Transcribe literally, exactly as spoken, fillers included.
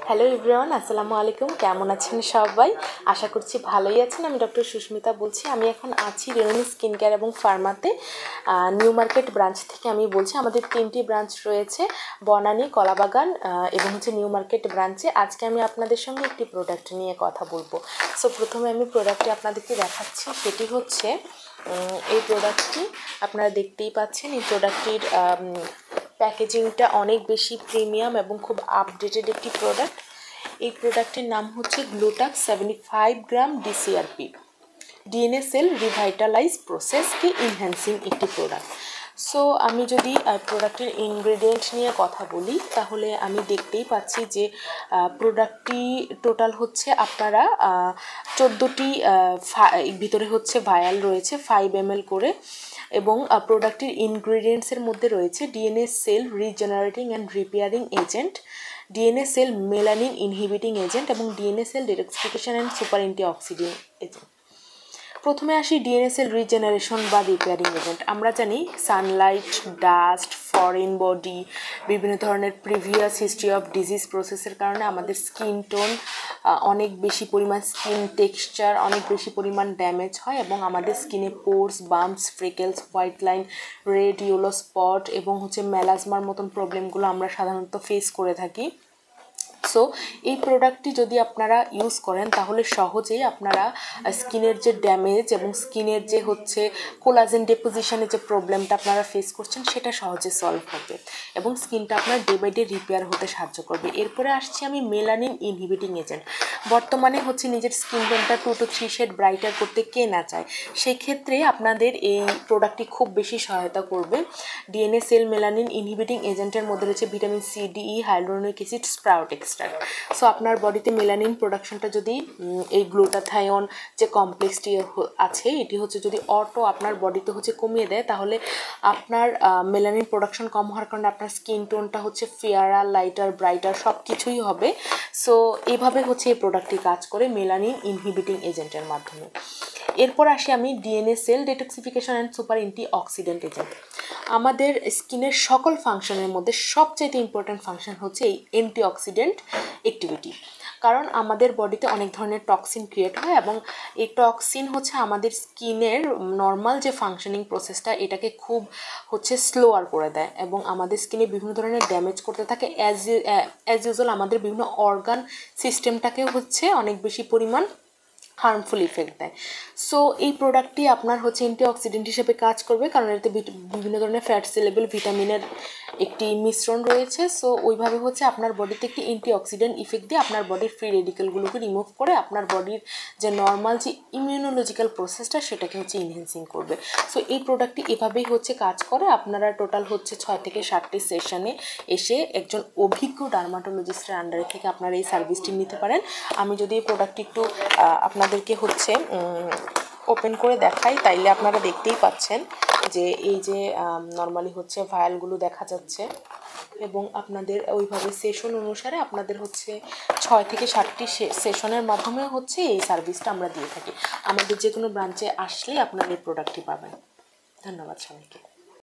Hello everyone, আসসালামু আলাইকুম। কেমন আছেন সবাই? আশা করছি ভালোই আছেন। আমি ডক্টর সুস্মিতা বলছি। আমি এখন আছি রেনুনি স্কিন কেয়ার এবং ফার্মাতে, নিউ মার্কেট ব্রাঞ্চ থেকে আমি বলছি। আমাদের তিনটি ব্রাঞ্চ রয়েছে, বনানী, কলাবাগান এবং হচ্ছে নিউ মার্কেট ব্রাঞ্চে। আজকে আমি আপনাদের সঙ্গে একটি প্রোডাক্ট নিয়ে কথা বলবো। সো প্রথমে আমি প্রোডাক্টটি আপনাদেরকে দেখাচ্ছি। সেটি হচ্ছে এই প্রোডাক্টটি আপনারা দেখতেই পাচ্ছেন। এই প্রোডাক্টটির প্যাকেজিংটা অনেক বেশি প্রিমিয়াম এবং খুব আপডেটেড একটি প্রোডাক্ট। এই প্রোডাক্টের নাম হচ্ছে Glutax seventy five gram DCRP, DNA cell revitalize প্রসেসকে ইনহ্যান্সিং একটি প্রোডাক্ট। সো আমি যদি প্রোডাক্টের ইনগ্রেডিয়েন্ট নিয়ে কথা বলি, তাহলে আমি দেখতেই পাচ্ছি যে প্রোডাক্টটি টোটাল হচ্ছে আপনারা চোদ্দোটি ভিতরে হচ্ছে ভায়াল রয়েছে ফাইভ এম এল করে, এবং প্রোডাক্টের ইনগ্রেডিয়েন্টসের মধ্যে রয়েছে DNA cell regenerating and repairing agent, DNA cell melanin inhibiting agent এবং DNA cell detoxification and super antioxidant agent. প্রথমে আসি ডিএনএ সেল রিজেনারেশন বা রিপেয়ারিং এজেন্ট। আমরা জানি সানলাইট, ডাস্ট, ফরেন বডি, বিভিন্ন ধরনের প্রিভিয়াস হিস্ট্রি অফ ডিজিজ প্রসেসের কারণে আমাদের স্কিন টোন অনেক বেশি পরিমাণ, স্কিন টেক্সচার অনেক বেশি পরিমাণ ড্যামেজ হয় এবং আমাদের স্কিনে pores, bumps, freckles, white line, red, yellow spot এবং হচ্ছে মেলাজমার মতন প্রবলেমগুলো আমরা সাধারণত ফেস করে থাকি। সো এই প্রোডাক্টটি যদি আপনারা ইউজ করেন, তাহলে সহজেই আপনারা স্কিনের যে ড্যামেজ এবং স্কিনের যে হচ্ছে কোলাজেন ডেপোজিশনের যে প্রবলেমটা আপনারা ফেস করছেন, সেটা সহজে সলভ হবে এবং স্কিনটা আপনার ডে বাই ডে রিপেয়ার হতে সাহায্য করবে। এরপরে আসছি আমি মেলানিন ইনহিবিটিং এজেন্ট। বর্তমানে হচ্ছে নিজের স্কিন টোনটা two two three shade brighter করতে কে না চায়, সেক্ষেত্রে আপনাদের এই প্রোডাক্টটি খুব বেশি সহায়তা করবে। ডিএনএ সেল মেলানিন ইনহিবিটিং এজেন্টের মধ্যে রয়েছে vitamin C, D, E, hyaluronic acid, sprout extract. So আপনার বডিতে মেলানিন প্রোডাকশনটা যদি এই গ্লুটাথায়ন যে কমপ্লেক্সটি আছে, এটি হচ্ছে যদি অটো আপনার বডিতে হচ্ছে কমিয়ে দেয়, তাহলে আপনার মেলানিন প্রোডাকশন কম হওয়ার কারণে আপনার স্কিন টোনটা হচ্ছে ফেয়ারার, লাইটার, ব্রাইটার সব কিছুই হবে। সো এইভাবে হচ্ছে এই প্রোডাক্টটি কাজ করে মেলানিন ইনহিবিটিং এজেন্টের মাধ্যমে। এরপর আসি আমি DNA cell detoxification and super antioxidant agent. আমাদের স্কিনের সকল ফাংশনের মধ্যে সবচেয়ে ইম্পর্ট্যান্ট ফাংশন হচ্ছে এই অ্যান্টিঅক্সিডেন্ট অ্যাক্টিভিটি, কারণ আমাদের বডিতে অনেক ধরনের টক্সিন ক্রিয়েট হয় এবং এই টক্সিন হচ্ছে আমাদের স্কিনের নর্মাল যে ফাংশনিং প্রসেসটা, এটাকে খুব হচ্ছে স্লোয়ার করে দেয় এবং আমাদের স্কিনে বিভিন্ন ধরনের ড্যামেজ করতে থাকে। অ্যাজ অ্যাজ ইউজুয়াল আমাদের বিভিন্ন অর্গান সিস্টেমটাকেও হচ্ছে অনেক বেশি পরিমাণ হার্মফুল ইফেক্ট দেয়। সো এই প্রোডাক্টটি আপনার হচ্ছে অ্যান্টিঅক্সিডেন্ট হিসেবে কাজ করবে, কারণ এতে বিভিন্ন ধরনের ফ্যাট সেলেবল ভিটামিনের একটি মিশ্রণ রয়েছে। সো ওইভাবে হচ্ছে আপনার বডিতে একটি অ্যান্টিঅক্সিডেন্ট ইফেক্ট দিয়ে আপনার বডির ফ্রি রেডিকেলগুলোকে রিমুভ করে আপনার বডির যে নর্মাল যে ইমিউনোলজিক্যাল প্রসেসটা, সেটাকে হচ্ছে ইনহ্যান্সিং করবে। সো এই প্রোডাক্টটি এভাবেই হচ্ছে কাজ করে। আপনারা টোটাল হচ্ছে ছয় থেকে সাতটি সেশনে এসে একজন অভিজ্ঞ ডার্মাটোলজিস্টের আন্ডারে থেকে আপনারা এই সার্ভিসটি নিতে পারেন। আমি যদি এই প্রোডাক্টটি একটু আপনাদেরকে হচ্ছে ওপেন করে দেখাই, তাইলে আপনারা দেখতেই পাচ্ছেন যে এই যে নর্মালি হচ্ছে ভায়ালগুলো দেখা যাচ্ছে এবং আপনাদের ওইভাবে সেশন অনুসারে আপনাদের হচ্ছে ছয় থেকে সাতটি সেশনের মাধ্যমে হচ্ছে এই সার্ভিসটা আমরা দিয়ে থাকি। আমাদের যে কোনো ব্রাঞ্চে আসলেই আপনারা এই প্রোডাক্টটি পাবেন। ধন্যবাদ সবাইকে।